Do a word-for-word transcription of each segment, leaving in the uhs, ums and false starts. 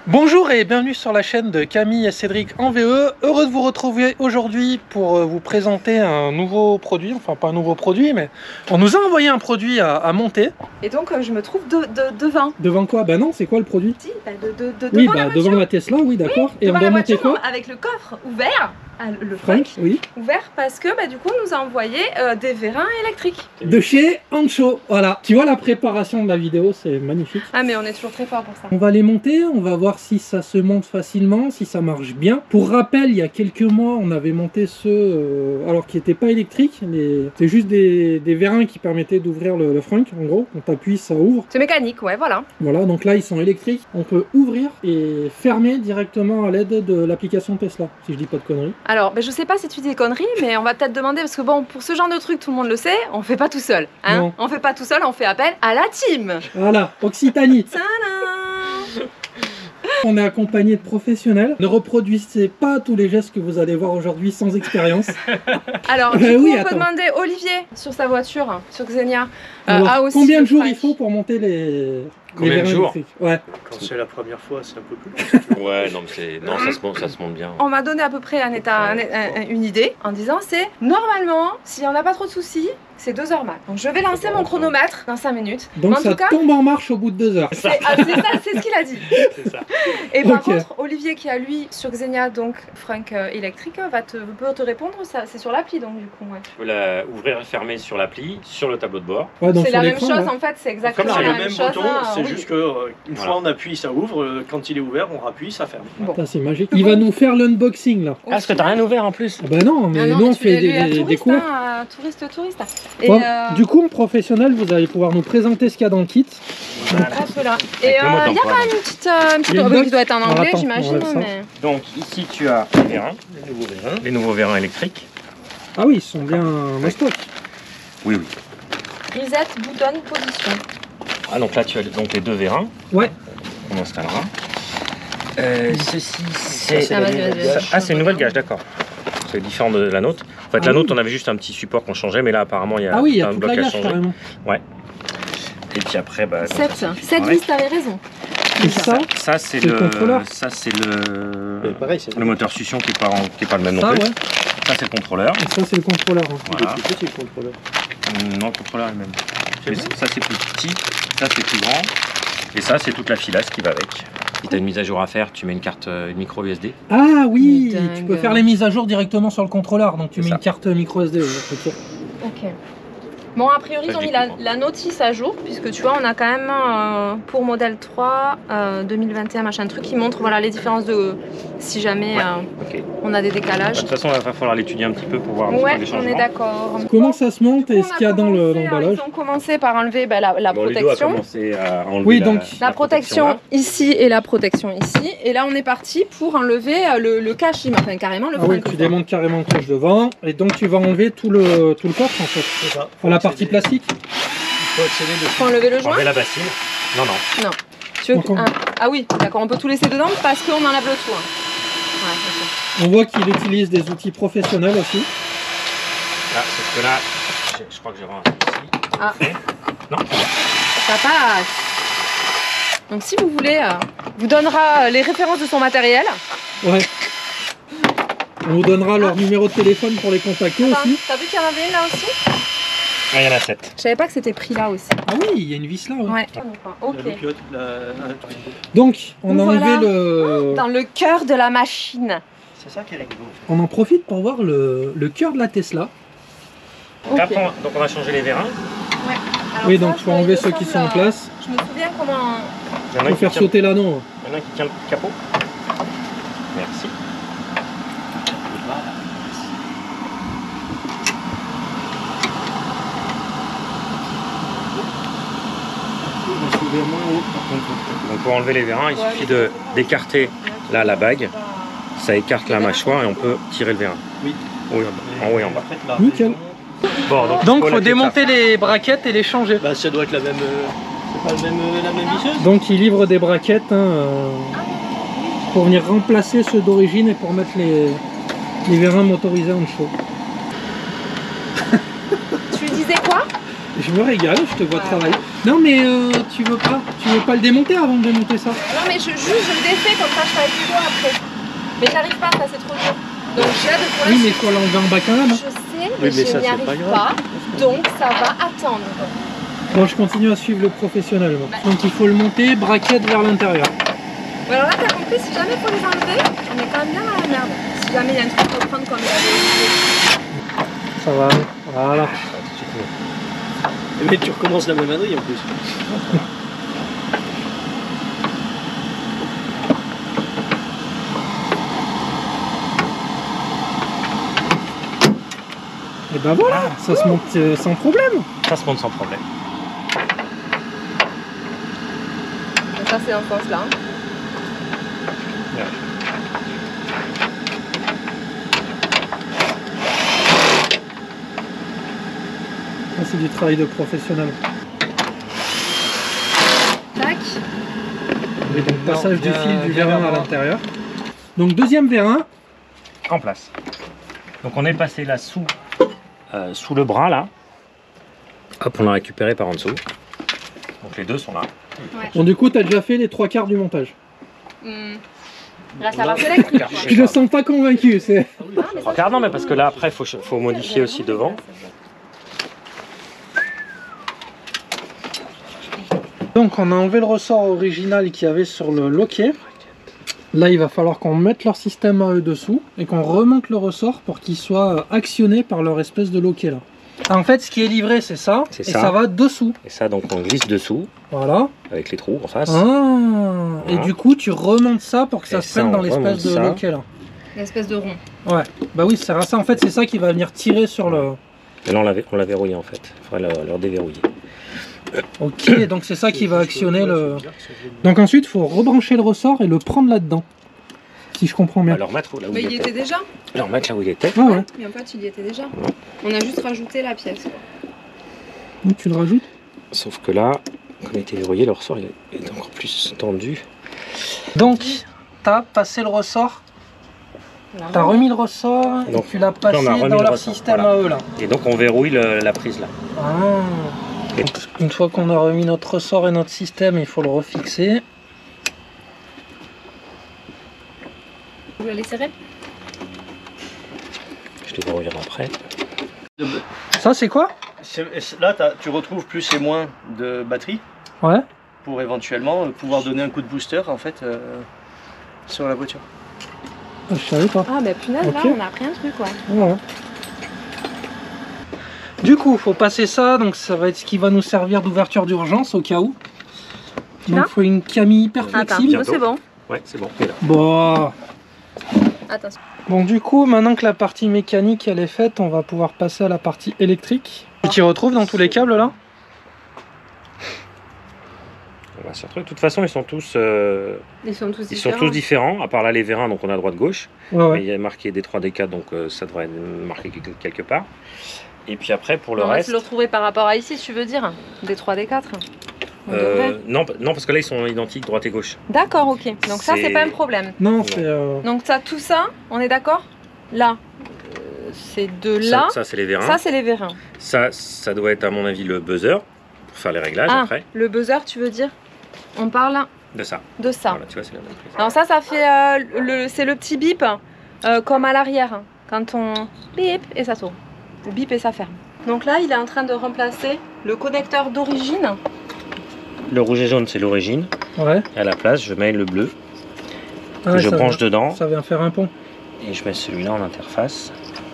Bonjour et bienvenue sur la chaîne de Camille et Cédric en V E. Heureux de vous retrouver aujourd'hui pour vous présenter un nouveau produit, enfin pas un nouveau produit, mais on nous a envoyé un produit à, à monter. Et donc je me trouve de, de, devant. Devant quoi? Bah non, c'est quoi le produit? Si, bah de, de, de, oui, devant bah la devant la Tesla, oui d'accord. Oui, et on doit monter voiture, quoi? avec le coffre ouvert, le Frank, Frank oui. ouvert parce que bah, du coup on nous a envoyé euh, des vérins électriques. De chez Ancho, voilà. Tu vois la préparation de la vidéo, c'est magnifique. Ah mais on est toujours très fort pour ça. On va les monter, on va voir si ça se monte facilement, si ça marche bien. Pour rappel, il y a quelques mois, on avait monté ceux, euh, alors qui n'étaient pas électriques, mais c'est juste des, des vérins qui permettaient d'ouvrir le, le Frank, en gros. Quand tu appuies, ça ouvre. C'est mécanique, ouais, voilà. Voilà, donc là, ils sont électriques. On peut ouvrir et fermer directement à l'aide de l'application Tesla, si je dis pas de conneries. Alors, ben, je sais pas si tu dis des conneries, mais on va peut-être demander, parce que bon, pour ce genre de truc, tout le monde le sait, on fait pas tout seul. Hein, non. On fait pas tout seul, on fait appel à la team. Voilà, Occitanie. Tadam. On est accompagné de professionnels. Ne reproduisez pas tous les gestes que vous allez voir aujourd'hui sans expérience. Alors, du euh, coup, oui, on attends. peut demander Olivier sur sa voiture, sur Xenia. Euh, Alors, a aussi combien de jours Frank. il faut pour monter les... Combien les de vérins jours? électriques? Ouais. Quand c'est la première fois, c'est un peu plus long. Ouais, non, mais c'est... non ça, se monte, ça se monte bien. On m'a donné à peu près un état, un- un- une idée en disant c'est normalement, si on n'a pas trop de soucis, c'est deux heures max. Donc je vais lancer mon chronomètre dans cinq minutes. Donc Mais en ça tout cas, tombe en marche au bout de deux heures. c'est ah, c'est ça, c'est ce qu'il a dit. C'est ça. Et par Ok. contre, Olivier qui a lui sur Xenia, donc Frank euh, électrique, va te, peut te répondre, ça, c'est sur l'appli donc du coup. Ouais. Tu peux la ouvrir et fermer sur l'appli, sur le tableau de bord. Ouais, donc C'est sur la même l'écran, chose ouais. en fait, c'est exactement C'est la le même même chose. bouton, hein, c'est oui. juste que euh, une Voilà. fois on appuie, ça ouvre. euh, Quand il est ouvert, on rappuie, ça ferme. Bon. Putain, c'est magique. Il va nous faire l'unboxing là. Au Ah, parce que t'as final- rien ouvert en plus. Ah bah non, mais Ah non, nous mais on tu fait l'as des, lu à des, des touriste, cours. hein, touriste, touriste. Et Bon, euh, du coup, en professionnel, vous allez pouvoir nous présenter ce qu'il y a dans le kit. Voilà. hop là. Et Avec le mode il y a d'emploi. quand même une petite, euh, une petite Il y a une rubrique box. qui doit être en Alors, anglais, attends, on j'imagine. enlève ça. Mais... Donc ici tu as les vérins, Les nouveaux vérins. les nouveaux vérins électriques. Ah oui, ils sont bien en stock. Oui, oui. Reset, bouton, position. Ah, donc là tu as donc les deux vérins. Ouais. On installera. Euh, ceci c'est... c'est Ah, la vas-y, nouvelle vas-y, gage. vas-y. Ah, c'est une nouvelle gage, d'accord. C'est différent de la nôtre. En fait, Ah la oui. nôtre, on avait juste un petit support qu'on changeait, mais là, apparemment, il y a, Ah oui, il y a un toute bloc la à gage changer. carrément. Et puis après, bah, donc, sept. ça, sept pareil. dix, t'avais raison. Et ça, Ça, c'est c'est le le, contrôleur. ça c'est le, Mais pareil, c'est le moteur succion qui est pas, en- qui est pas le même ça non plus. ouais. Ça, c'est le contrôleur. Et ça, c'est le contrôleur. hein. Il est Voilà. plus petit le contrôleur. Hum, Non, le contrôleur est le même. C'est Mais bon. c'est- ça, c'est plus petit. Ça, c'est plus grand. Et ça, c'est toute la filasse qui va avec. Si tu as une mise à jour à faire, tu mets une carte euh, une micro U S D. Ah oui, Dingue. tu peux faire les mises à jour directement sur le contrôleur. Donc tu C'est mets ça. une carte micro S D. ouais, ok. Ok. Bon, a priori, Ça, ils ont je mis la, découvre. la notice à jour, puisque tu vois, on a quand même euh, pour modèle trois, euh, deux mille vingt et un, machin truc, qui montre voilà, les différences de si jamais Ouais. euh, Ok. on a des Bah, décalages. de toute façon, il va falloir l'étudier un petit peu pour voir un petit Ouais, peu les on est changements. d'accord. Comment ça se monte et On ce a qu'il y a dans le- commencé, l'emballage? Ils ont commencé par enlever bah, la, la Bon, Ludo a protection. commencé à enlever Oui, la, donc- La protection là. ici et la protection ici. Et là, on est parti pour enlever euh, le, le cache, enfin carrément le Ah oui, frein. tu démontes carrément le cache devant. Et donc tu vas enlever tout le, tout le coffre en fait. C'est ça. Enfin, la partie plastique. Il faut accéder dessus. Faut enlever le joint. Enlever la bassine. Non, non. Tu veux... Encore. ah, ah oui, d'accord, on peut tout laisser dedans parce qu'on enlève le tout. hein. Ouais, ok. On voit qu'il utilise des outils professionnels aussi. Ah, sauf que là, je, je crois que j'ai vraiment un souci. Ah. Non, Ça passe. Donc si vous voulez, euh, vous donnera euh, les références de son matériel. Ouais. On vous donnera leur numéro de téléphone pour les contacter Attends, aussi. t'as vu qu'il y en avait une là aussi? ah, il y en a sept. Je savais pas que c'était pris là aussi. Ah oui, il y a une vis là. ouais. Ouais. Ok. La loupiote, la- la- Donc, on a Nous enlevé voilà. le... Dans le cœur de la machine. C'est ça qui est rigolo. On en profite pour voir le, le cœur de la Tesla. Ok. Après, on- donc on va changer les vérins. Alors Oui, ça, donc je il faut vais enlever le ceux qui sont en prendre, place. euh, Je me souviens comment. Il y en a Il un faut qui faire tient, sauter l'anneau. il y en a un qui tient le capot. Merci. Je suis vers moins haut par contre. Donc pour enlever les vérins, il Ouais, suffit mais de c'est bon. d'écarter là la bague. Ça écarte la mâchoire et on peut tirer le vérin. Oui. En haut et en bas. En haut et en bas. En fait, la Nickel. raison- Bon, donc, Donc, faut faut la démonter les braquettes et les changer. Bah, ça doit être la même. euh, C'est pas le même, euh, la même visseuse. Donc, il livre des braquettes hein, euh, pour venir remplacer ceux d'origine et pour mettre les, les vérins motorisés en dessous. Tu lui disais quoi? Je me régale, je te vois Ouais. travailler. Non mais euh, tu veux pas Tu veux pas le démonter avant de démonter ça? Non mais je, juste je le défais comme ça je fais avec les doigts après. Mais j'arrive pas, ça c'est trop dur. Donc je viens de pour Oui mais faut l'enlever en bas quand même. Je sais, mais, Oui, mais je ça, n'y c'est arrive pas pas, grave. donc ça va attendre. Bon, je continue à suivre le professionnel. Moi. Bah. Donc il faut le monter, braquette vers l'intérieur. Bon, alors là t'as compris, si jamais il faut les enlever, on est quand même bien dans la merde. Si jamais il y a un truc à prendre comme il avait. Ça va, voilà. Mais tu recommences la même ânerie en plus. Et ben voilà, ça se monte euh, sans problème. Ça se monte sans problème. Donc ça c'est dans ce sens là. Ouais. Ça, c'est du travail de professionnel. Tac. Et donc passage du bien- fil du bien vérin vers à moi. l'intérieur. Donc deuxième vérin. En place. Donc on est passé là sous, euh, sous le bras là. Hop, on l'a récupéré par en dessous. Donc les deux sont là. Bon du coup tu as déjà fait les trois quarts du montage. Hmm. Là ça va faire électrique. quoi. Je le sens pas convaincu. C'est... Ah, mais ça, Regarde, non mais parce que là après faut, faut modifier aussi devant. Donc on a enlevé le ressort original qu'il y avait sur le loquet. Là il va falloir qu'on mette leur système à eux dessous et qu'on remonte le ressort pour qu'il soit actionné par leur espèce de loquet là. En fait ce qui est livré c'est ça, et C'est ça. ça. va dessous. Et ça donc on glisse dessous Voilà. avec les trous en face. Ah. Et Voilà. du coup tu remontes ça pour que ça Et se ça, prenne dans on l'espèce remonte de ça. loquet là. Une espèce de rond. Ouais. Bah oui c'est ça en fait, c'est ça qui va venir tirer sur le... Et là on l'a on l'a verrouillé en fait. Il faudrait le, le déverrouiller. Ok, donc c'est ça qui va actionner le... Donc ensuite il faut rebrancher le ressort et le prendre là-dedans. Si je comprends bien. Alors mettre là où Mais il il y était. était déjà. Alors mettre là où il était. Ah ouais. Mais en fait il y était déjà. On a juste rajouté la pièce. quoi. Donc tu le rajoutes. Sauf que là, comme il était verrouillé, le ressort il est encore plus tendu. Donc t'as passé le ressort, Voilà. t'as remis le ressort et Donc, tu l'as là, on a passé remis dans le leur ressort, système voilà. à eux là. Et donc on verrouille le- la prise là. Ah. Donc, une fois qu'on a remis notre ressort et notre système, il faut le refixer. Vous la serrer. Je te verrouillerai après. Ça c'est quoi? C'est- Là, t'as- tu retrouves plus et moins de batterie Ouais. pour éventuellement pouvoir donner un coup de booster en fait euh, sur la voiture. Ah, je savais pas. Ah bah punaise Ok. là on a appris un truc ouais. Ouais. Du coup, faut passer ça, donc ça va être ce qui va nous servir d'ouverture d'urgence au cas où. Donc Là il faut une camille hyper Attends, flexible. Bientôt. c'est bon. Ouais, c'est bon. il est là. Bon. Attention. Bon du coup, maintenant que la partie mécanique elle est faite, on va pouvoir passer à la partie électrique. Tu t'y retrouves dans tous les câbles là? On va s'y retrouver. De toute façon, ils sont tous, euh, Ils sont tous ils sont différents. tous différents. À part là les vérins, donc on a droite-gauche. Ouais, Mais ouais. il y a marqué D trois D quatre, donc euh, ça devrait être marqué quelque- quelque part. Et puis après, pour le On va reste, se le retrouver par rapport à ici, tu veux dire Des trois, des quatre. On euh, devrait. non, non, parce que là ils sont identiques droite et gauche. D'accord, ok. Donc ça, c'est C'est- pas un problème. Non, c'est... euh, Donc ça, tout ça, on est d'accord? Là, euh, c'est de Ça- là. ça, c'est les vérins. Ça, c'est les vérins. Ça, ça doit être à mon avis le buzzer pour faire les réglages Ah, après. le buzzer, tu veux dire? On parle De ça. de ça. Voilà, tu vois, c'est la même prise. Alors ça, ça fait euh, le, c'est le petit bip, euh, comme à l'arrière, quand on bip et ça tourne. Le bip et ça ferme. Donc là, il est en train de remplacer le connecteur d'origine. Le rouge et jaune, c'est l'origine. Ouais. Et à la place, je mets le bleu que Ah, je ça branche vient- dedans Ça vient faire un pont. et je mets celui-là en interface.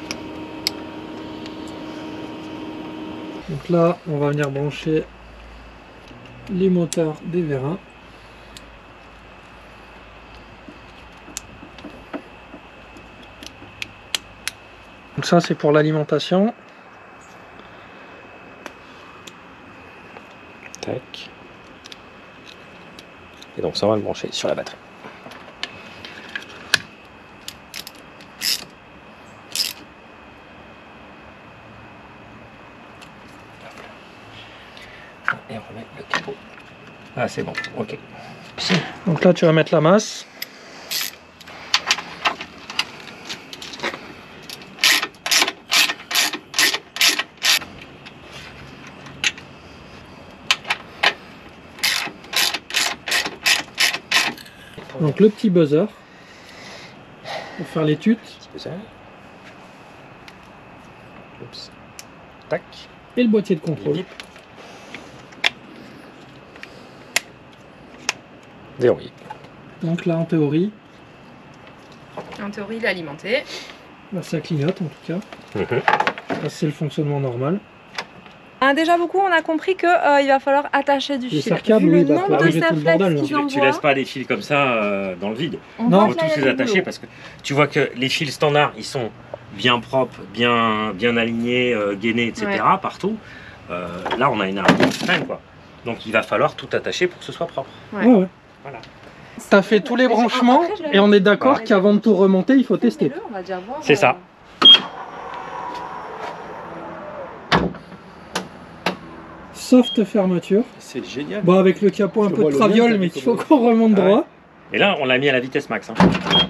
Donc là, on va venir brancher les moteurs des vérins. Donc ça, c'est pour l'alimentation. Tac. Et donc ça, on va le brancher sur la batterie. Et on remet le capot. Ah, c'est bon, ok. Donc là, tu vas mettre la masse. Donc le petit buzzer pour faire l'étude. Petit buzzer. Oups. Tac. Et le boîtier de Les contrôle. bips. Verrouillé. Donc là en théorie, En théorie, il est alimenté. là, ça clignote en tout cas. Mhm. Ça c'est le fonctionnement normal. Ah, déjà beaucoup, on a compris qu'il euh, va falloir attacher du Les fil. serre-câbles, Vu oui, le bah, nombre pour de arriver tout le serre-flex bordel, là. qu'ils Tu, tu envoient, laisses pas des fils comme ça euh, dans le vide. on Non. voit Il que faut là, tous il y a les du attacher boulot. parce que tu vois que les fils standards, ils sont bien propres, bien, bien alignés, euh, gainés, et cetera partout. Euh, là, on a une arme qui traîne, quoi. Donc, il va falloir tout attacher pour que ce soit propre. Ouais. Ouais, ouais. Voilà. T'as fait tous les branchements Après, je l'ai- et on est d'accord Ouais. qu'avant de tout remonter, il faut tester. Fais-le, on va déjà voir, C'est ça. Soft fermeture. C'est génial. Bon, avec le capot un Je peu vois de le mien, traviole, t'as mais vu il faut comment- qu'on remonte Ah ouais. droit. Et là, on l'a mis à la vitesse max. Hein.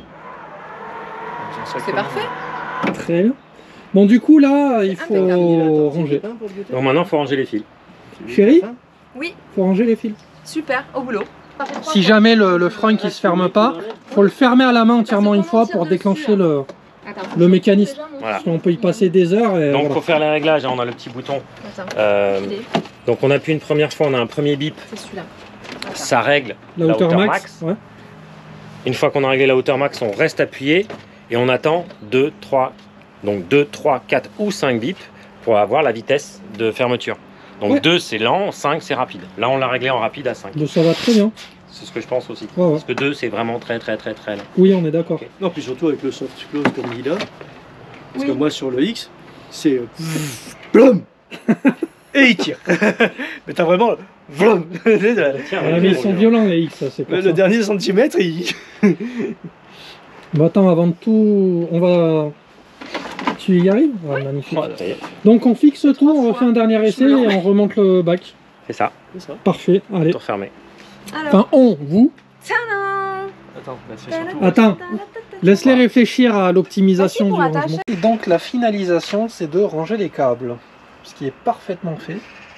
C'est parfait. Très bien. Bon, du coup, là, il faut Impeccable. ranger. Donc maintenant, il faut ranger les fils. Chérie, Oui, faut ranger les fils. super, au boulot. Ça fait trois Si fois. jamais le, le frein qui se ferme pas, faut le fermer à la main entièrement une fois pour déclencher le, Attends, le mécanisme. déjà, mon- Voilà. Parce qu'on peut y passer des heures. Et Donc, voilà. pour faire les réglages, hein, on a le petit bouton. Attends, Euh, il est- donc, on appuie une première fois, on a un premier bip. c'est celui-là. Attends. Ça règle La la hauteur, hauteur max. max. Ouais. Une fois qu'on a réglé la hauteur max, on reste appuyé et on attend deux, trois, donc deux, trois, quatre ou cinq bips pour avoir la vitesse de fermeture. Donc Ouais. deux c'est lent, cinq c'est rapide. Là on l'a réglé en rapide à cinq. Donc ça va très bien. C'est ce que je pense aussi. Ouais, ouais. Parce que deux c'est vraiment très très très très lent. Oui, on est d'accord. Ok. Non, puis surtout avec le soft close comme il a. Parce Oui. que moi sur le X, c'est euh, blum et il tire. Mais t'as vraiment blum. le, Tiens, Ah, mais ils sont violents les X, ça, c'est pour ça. le dernier centimètre, il. Bon, attends, avant de tout, on va... Tu y arrives? Ouais, magnifique. Voilà. Ça y est, Donc on fixe tout, on refait un dernier essai et on remonte le bac. c'est ça, C'est ça. Parfait, allez. tout refermé. Alors, Enfin, on, vous. tadam. Attends, bah, c'est surtout. Attends, laisse-les réfléchir à l'optimisation Merci du pour rangement. Et donc la finalisation, c'est de ranger les câbles, ce qui est parfaitement fait.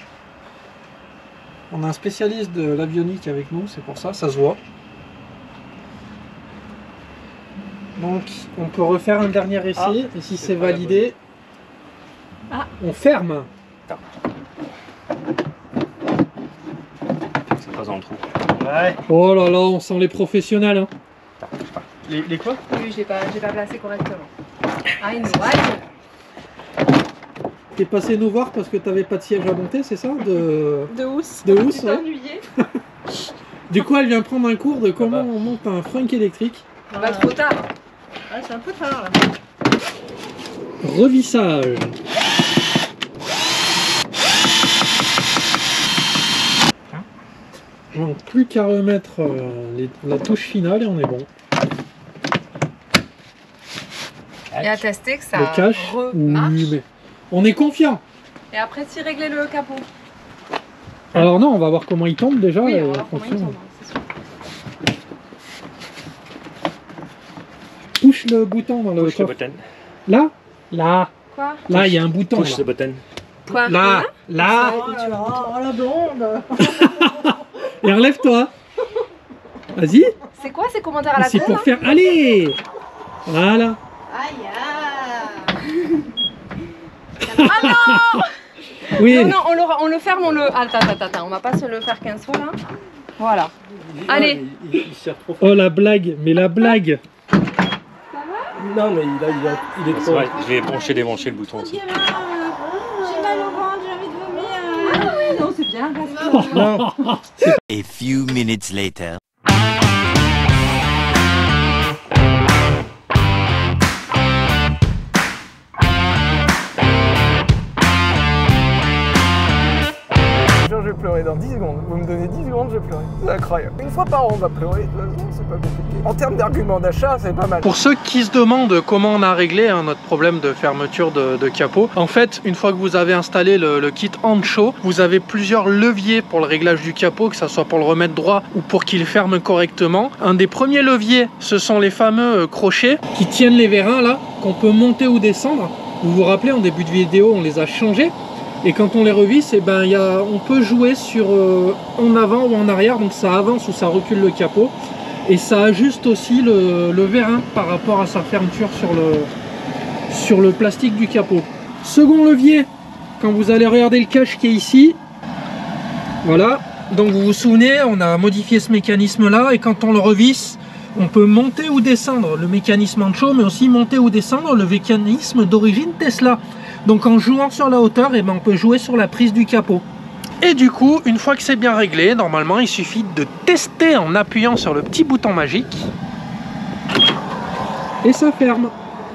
On a un spécialiste de l'avionique avec nous, c'est pour ça, ça se voit. Donc on peut refaire un dernier essai, Ah, et si c'est c'est pas la validé, Ah. on ferme. C'est pas dans le trou. Ouais. Oh là là, on sent les professionnels. Hein. Attends, bouge pas. Les, les quoi? Oui, j'ai pas, j'ai pas placé correctement. I know, I know. T'es passé nous voir parce que t'avais pas de siège à monter, c'est ça de... De housse. De housse, Tu t'es ouais. ennuyé. Du coup, elle vient prendre un cours de comment on monte un frunk électrique. On va trop tard. Ah, c'est un peu tard là. Revissage. Donc plus qu'à remettre euh, les- la touche finale et on est bon. Et à tester que ça le cache. remarche. Oui, mais on est confiant. Et après, si régler le capot. Alors non, on va voir comment il tombe déjà. Oui, et on va en voir comment il fonction. tombe, hein, c'est sûr. Push le bouton dans le Push the coffre. button. Là, là, Quoi? là, il y a un bouton. Push Là, the button. Quoi? là, là. Oh là là, oh la blonde. Et relève-toi. Vas-y. C'est quoi ces commentaires à la C'est con pour là faire. Allez. Voilà. Aïe aïe. Oui. Non, non, on le, on le ferme, on le... Attends, attends, attends, on va pas se le faire quinze fois là. Voilà. Allez. Il, il, il sert trop fort. Oh la blague, mais la blague. Non, mais il, a, il, a, il est C'est trop. vrai, je vais brancher, débrancher le bouton aussi. J'ai mal au ventre, j'ai envie de vomir. Ah oui, non, c'est bien, reste. Non. A few minutes later. Je vais pleurer dans dix secondes. Vous me donnez dix secondes, je vais pleurer. C'est incroyable. Une fois par an, on va pleurer. De toute façon, c'est pas compliqué. En termes d'argument d'achat, c'est pas mal. Pour ceux qui se demandent comment on a réglé hein, notre problème de fermeture de, de capot, en fait, une fois que vous avez installé le, le kit Ancho, vous avez plusieurs leviers pour le réglage du capot, que ça soit pour le remettre droit ou pour qu'il ferme correctement. Un des premiers leviers, ce sont les fameux euh, crochets qui tiennent les vérins là, qu'on peut monter ou descendre. Vous vous rappelez, en début de vidéo, on les a changés. Et quand on les revisse, eh ben, y a, on peut jouer sur euh, en avant ou en arrière, donc ça avance ou ça recule le capot. Et ça ajuste aussi le, le vérin par rapport à sa fermeture sur le, sur le plastique du capot. Second levier, quand vous allez regarder le cache qui est ici, voilà, donc vous vous souvenez, on a modifié ce mécanisme là, et quand on le revisse, on peut monter ou descendre le mécanisme Ancho, mais aussi monter ou descendre le mécanisme d'origine Tesla. Donc en jouant sur la hauteur, eh ben, on peut jouer sur la prise du capot. Et du coup, une fois que c'est bien réglé, normalement il suffit de tester en appuyant sur le petit bouton magique. Et ça ferme.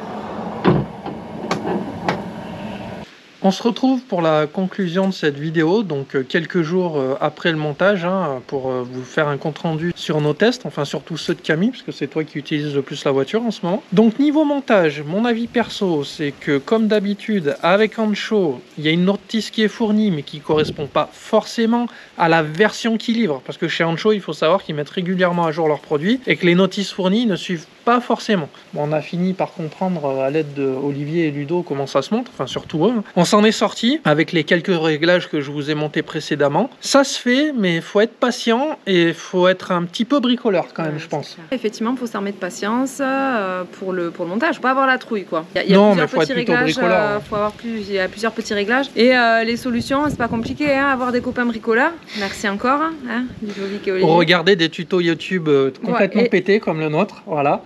On se retrouve pour la conclusion de cette vidéo, donc euh, quelques jours euh, après le montage, hein, pour euh, vous faire un compte rendu sur nos tests, enfin surtout ceux de Camille, parce que c'est toi qui utilises le plus la voiture en ce moment. Donc niveau montage, mon avis perso, c'est que comme d'habitude, avec Ancho, il y a une notice qui est fournie, mais qui ne correspond pas forcément à la version qu'ils livrent, parce que chez Ancho, il faut savoir qu'ils mettent régulièrement à jour leurs produits, et que les notices fournies ne suivent pas forcément. Bon, on a fini par comprendre à l'aide d'Olivier et Ludo comment ça se monte, enfin surtout eux. On s'en est sorti avec les quelques réglages que je vous ai montés précédemment. Ça se fait, mais il faut être patient et il faut être un petit peu bricoleur quand même, ouais, je pense. Effectivement, il faut s'armer de patience euh, pour, le, pour le montage. Il ne faut pas avoir la trouille, quoi. Il y a, il y a non, plusieurs mais faut petits être plutôt réglages, bricoleur. euh, faut avoir plus, il y a plusieurs petits réglages. Et euh, les solutions, c'est pas compliqué, hein, avoir des copains bricoleurs. Merci encore, hein, Ludovic et Olivier. Pour regarder des tutos YouTube euh, complètement ouais, et... pétés comme le nôtre, voilà.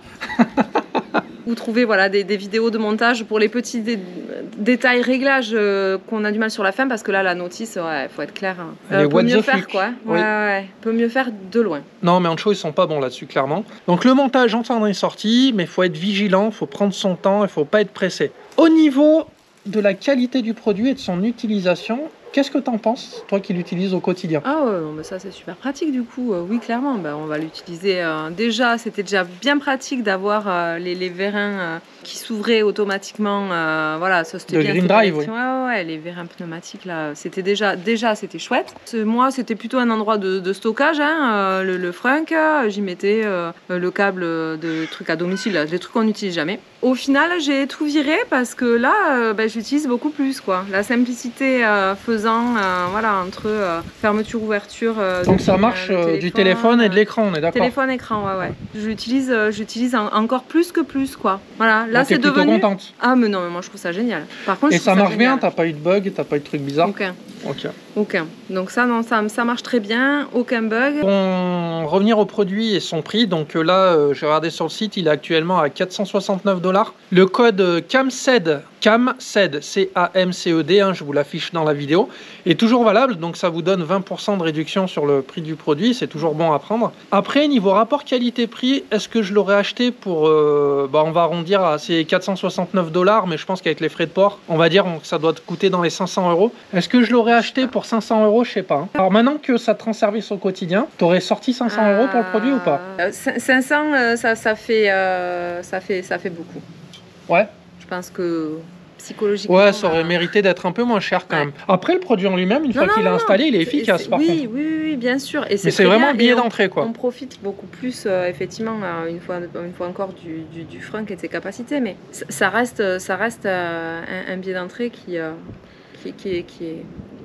Vous trouvez voilà, des, des vidéos de montage pour les petits dé détails, réglages euh, qu'on a du mal sur la fin, parce que là, la notice, il ouais, faut être clair. Hein. Euh, peut mieux faire, quoi. Oui. Ouais, ouais, peut mieux faire de loin. Non, mais Ancho, ils sont pas bons là-dessus, clairement. Donc le montage, on s'en est sorti, mais il faut être vigilant, il faut prendre son temps, il faut pas être pressé. Au niveau de la qualité du produit et de son utilisation, qu'est-ce que tu en penses, toi qui l'utilises au quotidien? Ah ouais, bah ça c'est super pratique du coup. Euh, oui, clairement, bah, on va l'utiliser. Euh, déjà, c'était déjà bien pratique d'avoir euh, les, les vérins euh, qui s'ouvraient automatiquement. Euh, voilà, ça c'était bien. Green Drive, oui. Ouais, ouais, ouais, les vérins pneumatiques là, c'était déjà, déjà c'était chouette. Moi, c'était plutôt un endroit de, de stockage, hein, euh, le, le frunk. J'y mettais euh, le câble de trucs à domicile, là, des trucs qu'on n'utilise jamais. Au final, j'ai tout viré parce que là, euh, bah, j'utilise beaucoup plus, quoi. La simplicité euh, faisant Euh, voilà, entre euh, fermeture, ouverture. Euh, Donc ça marche euh, téléphone, du téléphone et de l'écran, on est d'accord? Téléphone, écran, ouais, ouais. J'utilise, euh, j'utilise en, encore plus que plus, quoi. Voilà, là c'est devenu. Contente. Ah mais non, mais moi je trouve ça génial. Par contre, et je ça trouve marche ça bien, t'as pas eu de bug, t'as pas eu de trucs bizarres? Aucun. Ok. Aucun. Donc ça, non, ça, ça marche très bien, aucun bug. Pour revenir au produit et son prix, donc là, euh, j'ai regardé sur le site, il est actuellement à quatre cent soixante-neuf dollars. Le code CAMCED, CAMCED, C A M C E D, hein, je vous l'affiche dans la vidéo, est toujours valable, donc ça vous donne vingt pour cent de réduction sur le prix du produit, c'est toujours bon à prendre. Après, niveau rapport qualité-prix, est-ce que je l'aurais acheté pour, euh, bah, on va arrondir à ces quatre cent soixante-neuf dollars, mais je pense qu'avec les frais de port, on va dire que ça doit coûter dans les cinq cents euros. Est-ce que je l'aurais acheté pour cinq cents euros? Je sais pas. Hein. Alors maintenant que ça te rend service au quotidien, t'aurais sorti cinq cents euros pour le produit ou pas? euh, cinq cents, euh, ça, ça, fait, euh, ça, fait, ça fait beaucoup. Ouais. Je pense que psychologiquement... Ouais, ça aurait euh... mérité d'être un peu moins cher quand ouais. même. Après, le produit en lui-même, une non, fois qu'il est installé, il est efficace est, par oui, contre. Oui, oui, bien sûr. Et mais c'est vraiment le billet d'entrée, quoi. On profite beaucoup plus, euh, effectivement, euh, une, fois, une fois encore, du, du, du frunk et de ses capacités. Mais ça reste, ça reste euh, un, un billet d'entrée qui, euh, qui, qui, qui est...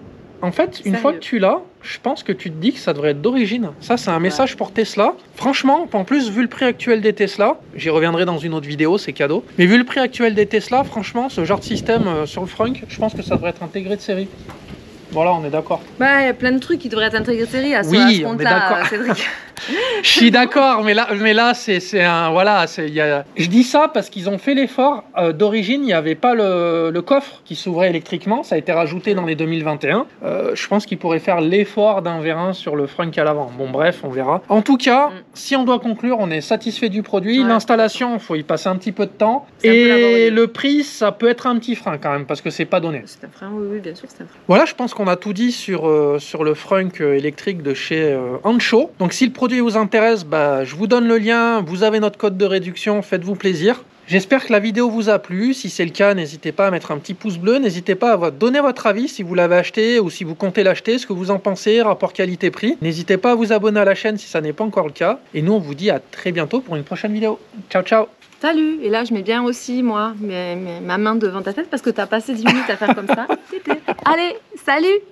En fait, une fois que tu l'as, je pense que tu te dis que ça devrait être d'origine. Ça, c'est un message pour Tesla. Franchement, en plus, vu le prix actuel des Tesla, j'y reviendrai dans une autre vidéo, c'est cadeau. Mais vu le prix actuel des Tesla, franchement, ce genre de système euh, sur le frunk, je pense que ça devrait être intégré de série. Voilà, on est d'accord. Bah, il y a plein de trucs qui devraient être intégrés de série à ce, oui, à ce on est d'accord. Cédric. Je suis d'accord, mais là, mais là, c'est un, voilà, c'est, y a... je dis ça parce qu'ils ont fait l'effort. Euh, D'origine, il n'y avait pas le, le coffre qui s'ouvrait électriquement. Ça a été rajouté dans les deux mille vingt et un. Euh, je pense qu'ils pourraient faire l'effort d'un vérin sur le frunk à l'avant. Bon, bref, on verra. En tout cas, mm. si on doit conclure, on est satisfait du produit. Ouais, l'installation, il faut y passer un petit peu de temps. Et le prix, ça peut être un petit frein quand même parce que c'est pas donné. C'est un frein, oui, oui, bien sûr, c'est un frein. Voilà, je pense qu'on a tout dit sur euh, sur le frunk électrique de chez euh, Ancho. Donc, si le produit vous intéresse, bah, je vous donne le lien, vous avez notre code de réduction, faites-vous plaisir. J'espère que la vidéo vous a plu. Si c'est le cas, n'hésitez pas à mettre un petit pouce bleu. N'hésitez pas à donner votre avis si vous l'avez acheté ou si vous comptez l'acheter, ce que vous en pensez, rapport qualité-prix. N'hésitez pas à vous abonner à la chaîne si ça n'est pas encore le cas. Et nous, on vous dit à très bientôt pour une prochaine vidéo. Ciao, ciao. Salut. Et là, je mets bien aussi, moi, mes, mes, ma main devant ta tête parce que tu as passé dix minutes à faire comme ça. Allez, salut.